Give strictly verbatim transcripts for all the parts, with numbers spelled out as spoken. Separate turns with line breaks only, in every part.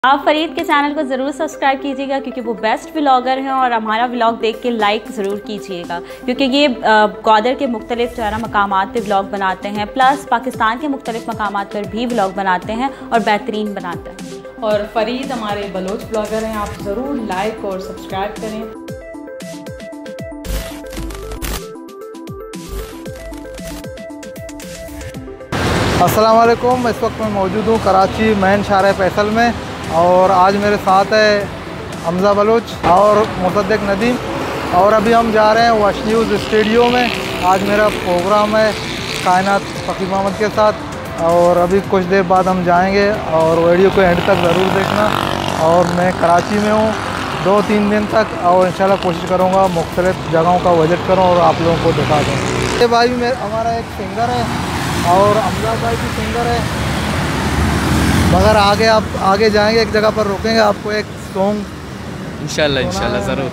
आप फरीद के चैनल को ज़रूर सब्सक्राइब कीजिएगा क्योंकि वो बेस्ट व्लॉगर हैं और हमारा व्लॉग देख के लाइक ज़रूर कीजिएगा क्योंकि ये ग्वादर के मुख्तलिफ जो है ना मकामात पर व्लॉग बनाते हैं, प्लस पाकिस्तान के मुख्तलिफ मकामात पर भी व्लॉग बनाते हैं और बेहतरीन बनाते हैं।
और फरीद हमारे बलोच ब्लॉगर हैं, आप ज़रूर लाइक और सब्सक्राइब करें।
अस्सलाम वालेकुम। इस वक्त मैं मौजूद हूँ कराची मेन शार फैसल में और आज मेरे साथ है हमजा बलोच और मुसद्दिक नदीम और अभी हम जा रहे हैं वश न्यूज़ स्टूडियो में। आज मेरा प्रोग्राम है कायनात फ़कीर मोहम्मद के साथ और अभी कुछ देर बाद हम जाएंगे और वीडियो को एंड तक ज़रूर देखना। और मैं कराची में हूँ दो तीन दिन तक और इंशाल्लाह कोशिश करूँगा मुख्तलिफ़ जगहों का विज़िट करूँ और आप लोगों को दिखा दूँ। ये भाई मेरे हमारा एक सिंगर है और हमजा भाई भी सिंगर है, मगर आगे आप आगे जाएंगे एक जगह पर रुकेंगे, आपको एक सॉन्ग
इंशाल्लाह इंशाल्लाह ज़रूर।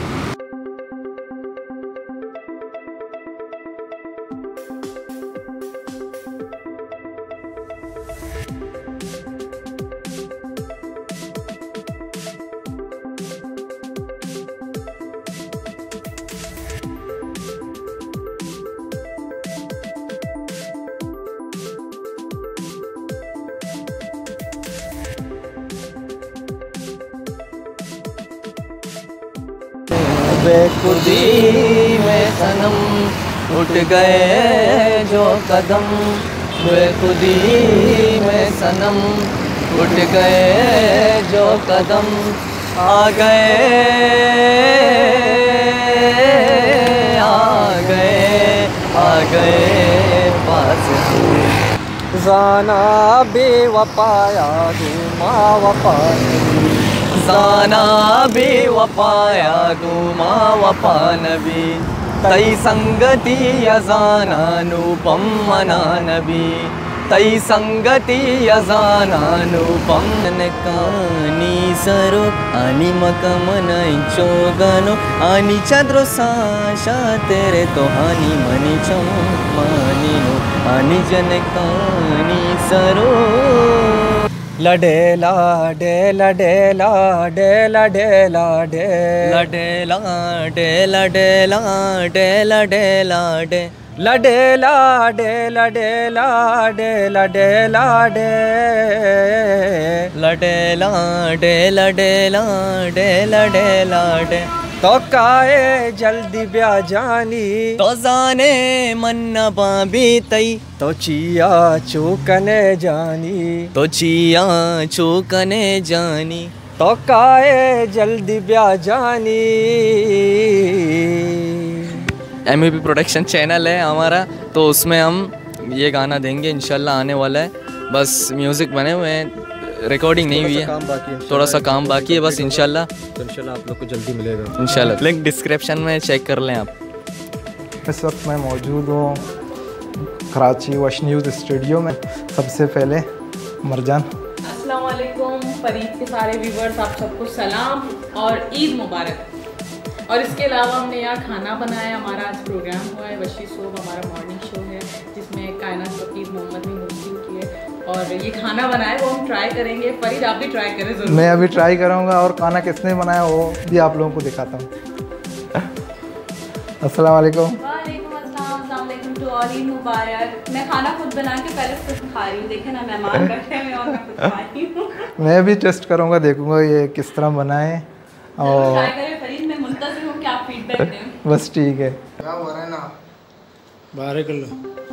बेखुदी में सनम उठ गए जो कदम, बेखुदी में सनम उठ गए जो कदम, आ गए आ गए आ गए पास जाना बेवफाया दूमा वफा, जाना बेवफाया दूमा वफा नबी, तई संगति यजाना अनुपम मना नबी, तई संगति यजाना अनुपम कानी सरो आणि मकमन चोगनो आणि चंद्रो साशा तेरे तो हानी मनी चमानी नो आणि जन कानी सरो लडे लाडे लडे लाडे लडे लाडे लडे लाडे लडे लाडे लडे लाडे लडे लाडे लडे लाडे लडे लाडे लडे लाडे लडे लाडे लडे लाडे, तो काए जल्दी ब्या जानी तो जाने मन्ना बाबी तई, तो चिया चूकने जानी तो चिया चूकने जानी, तो काए जल्दी ब्या जानी। M A P production channel है हमारा, तो उसमें हम ये गाना देंगे इंशाल्लाह, आने वाला है। बस म्यूज़िक बने हुए हैं, रिकॉर्डिंग नहीं हुई है, काम बाकी है, थोड़ा सा काम बाकी है बस। इंशाल्लाह
तो इंशाल्लाह आप लोग को जल्दी मिलेगा
इंशाल्लाह। लिंक डिस्क्रिप्शन में चेक कर लें आप।
इस वक्त मैं मौजूद हूँ कराची वश न्यूज़ स्टूडियो में। सबसे पहले मरजान।
अस्सलाम वालेकुम फरीद के सारे व्यूवर्स, आप सबको सलाम और ईद मुबारक। और इसके अलावा हमने यहाँ खाना बनाया, हमारा आज प्रोग्राम हुआ है वशी शो, हमारा मॉर्निंग शो है जिसमें कायनात फ़कीर मोहम्मद ने होस्टिंग की है और ये खाना बनाया वो हम ट्राई करेंगे। फरीद आप भी ट्राई करें ज़रूर।
मैं अभी ट्राई करूँगा और खाना किसने बनाया वो भी आप लोगों को दिखाता हूँ। अस्सलाम वालेकुम।
वालेकुम अस्सलाम, अस्सलाम वालेकुम टू ऑल, ईद मुबारक। मैं खाना खुद बना के पहले खुद खा रही हूँ, देखे ना मेहमान बैठे हैं और मैं खुद खा रही हूँ।
मैं भी टेस्ट करूँगा, देखूँगा ये किस तरह बनाए और
ट्राई करें फरीद, मैं मुंतज़िर हूँ कि आप फीडबैक दें।
बस ठीक है।
क्या हो रहा है ना
बारह किलो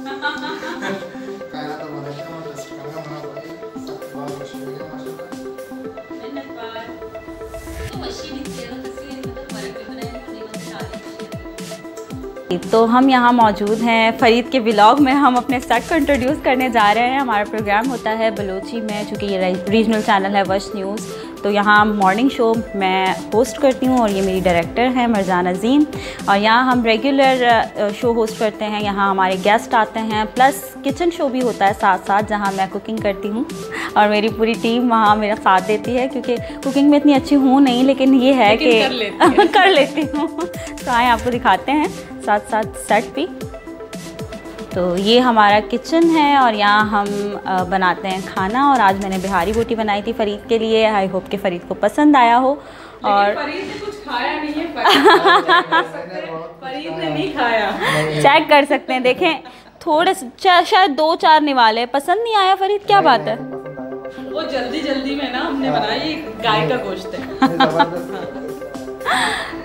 कहना तो बोले थे और टेस्ट करना बना भाई सब बहुत खुशी हुई है माशाल्लाह।
मेहनत बार तो मशीन इतनी है तस्वीर मतलब फर्क भी बनाए नहीं बनते। तो हम यहाँ मौजूद हैं फरीद के व्लॉग में, हम अपने सेट को इंट्रोड्यूस करने जा रहे हैं। हमारा प्रोग्राम होता है बलोची में, चूँकि ये रीजनल चैनल है वश न्यूज़, तो यहाँ मॉर्निंग शो मैं होस्ट करती हूँ और ये मेरी डायरेक्टर हैं मरजान अजीम। और यहाँ हम रेगुलर शो होस्ट करते हैं, यहाँ हमारे गेस्ट आते हैं, प्लस किचन शो भी होता है साथ साथ जहाँ मैं कुकिंग करती हूँ और मेरी पूरी टीम वहाँ मेरा साथ देती है क्योंकि कुकिंग में इतनी अच्छी हूँ नहीं, लेकिन ये है कि
कर लेती,
कर लेती हूँ। तो आए आपको दिखाते हैं साथ साथ सेट भी। तो ये हमारा किचन है और यहाँ हम बनाते हैं खाना। और आज मैंने बिहारी बोटी बनाई थी फ़रीद के लिए। आई होप कि फ़रीद को पसंद आया हो। और
फ़रीद ने कुछ खाया नहीं है, फ़रीद ने नहीं खाया।
चेक कर सकते हैं, देखें थोड़े शायद दो चार निवाले पसंद नहीं आया फ़रीद, क्या बात है?
वो जल्दी जल्दी में ना हमने बनाई, गाय का गोश्त है।